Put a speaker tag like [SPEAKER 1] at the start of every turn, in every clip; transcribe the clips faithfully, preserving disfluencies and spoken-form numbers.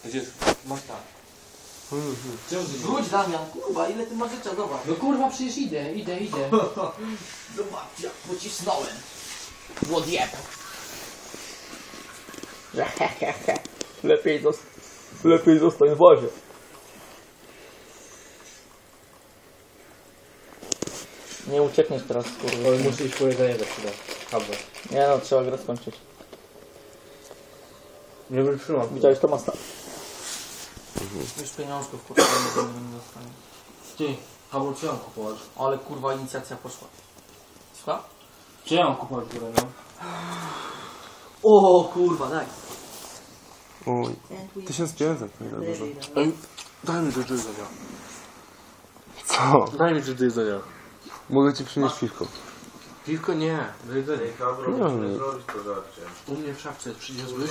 [SPEAKER 1] Gdzie jest? Masz tak.
[SPEAKER 2] Wróć Damian, kurwa, ile ty masz życia, zobacz.
[SPEAKER 3] No kurwa, przecież idę, idę, idę.
[SPEAKER 2] Zobacz, jak pocisnąłem. Wodjeb.
[SPEAKER 4] Lepiej, zosta lepiej zostań w bazie. Nie uciekniesz teraz, kurwa.
[SPEAKER 3] Ale muszę iść po jedzenie do chwilę. Albo.
[SPEAKER 4] Nie no, trzeba grę skończyć.
[SPEAKER 3] Nie wytrzymam.
[SPEAKER 4] Widziałeś Tomasa?
[SPEAKER 2] Już pieniążków kurwa nie będę nie dostanie.
[SPEAKER 3] Ty, albo czy ja mam kupować?
[SPEAKER 2] Ale kurwa inicjacja poszła. Słucha?
[SPEAKER 3] Czy ja mam kupować górę, no?
[SPEAKER 2] O kurwa, daj.
[SPEAKER 1] Oj, tysiąc pięćset, nie za dużo. Ej, daj mi coś do jedzenia. Co?
[SPEAKER 3] Daj mi coś do jedzenia.
[SPEAKER 1] Mogę ci przynieść piwko.
[SPEAKER 3] Piwko nie, do jedzenia.
[SPEAKER 1] Nie, nie.
[SPEAKER 3] U mnie w szafce przyniosłeś?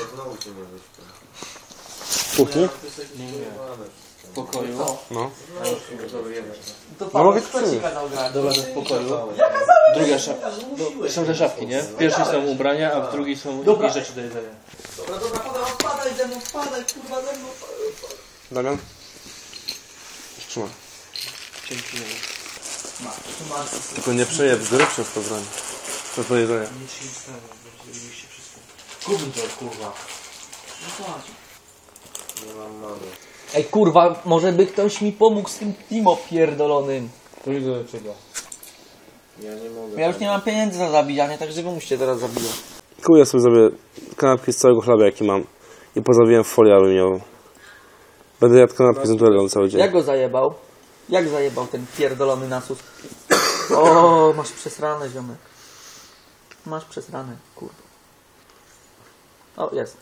[SPEAKER 1] W kuchni?
[SPEAKER 3] Nie, nie. W pokoju.
[SPEAKER 1] No.
[SPEAKER 2] To
[SPEAKER 1] No mogę
[SPEAKER 2] kto
[SPEAKER 1] ci
[SPEAKER 2] ci
[SPEAKER 1] przynieść.
[SPEAKER 2] kazał grać?
[SPEAKER 3] Dobra, to w pokoju. Druga szafka. No, są te szafki, nie? W pierwszej są ubrania, a w drugiej są
[SPEAKER 2] Dobra.
[SPEAKER 3] inne rzeczy do jedzenia.
[SPEAKER 2] Dobra, dobra, podaj, wpadaj ze mną, wpadaj, kurwa ze mną.
[SPEAKER 1] Damian? Trzymaj.
[SPEAKER 3] Dzięki.
[SPEAKER 1] Tylko nie przejeb gry przez to broń. Co to jedzenie?
[SPEAKER 3] Nic się nie stanie, zrobiliście wszystko. Kupię to, kurwa.
[SPEAKER 2] No chodź.
[SPEAKER 4] Ej kurwa, może by ktoś mi pomógł z tym Timo pierdolonym.
[SPEAKER 3] To idę do ciebie.
[SPEAKER 4] Ja już nie mam pieniędzy na zabijanie, także wy musicie teraz zabijać.
[SPEAKER 1] Kuję sobie zrobię kanapki z całego chleba jaki mam. I pozawiłem w folię aluminiową. Będę jadł kanapki z nutellą cały dzień.
[SPEAKER 4] Jak go zajebał? Jak zajebał ten pierdolony nasus? O, masz przesrane, ziomek. Masz przesrane, kurwa. O, jest.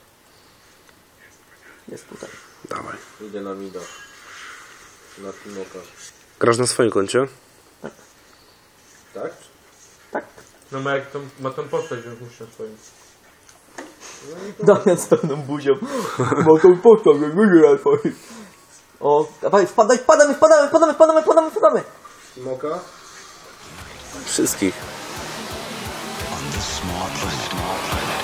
[SPEAKER 4] Jest tutaj.
[SPEAKER 1] Dawaj.
[SPEAKER 5] Idę na mida. Na Timoka.
[SPEAKER 1] Grasz na swoim koncie?
[SPEAKER 5] Tak?
[SPEAKER 4] Tak.
[SPEAKER 3] No ma jak to, ma tą postać, więc muszę na swoim.
[SPEAKER 4] Damian z pełną buzią. Ma tą postać, jak wygra twoim. O, dawaj, wpadaj, wpadamy, wpadamy, wpadamy, wpadamy, wpadamy, wpadamy.
[SPEAKER 5] Timoka?
[SPEAKER 1] Wszystkich.
[SPEAKER 6] On the smart planet.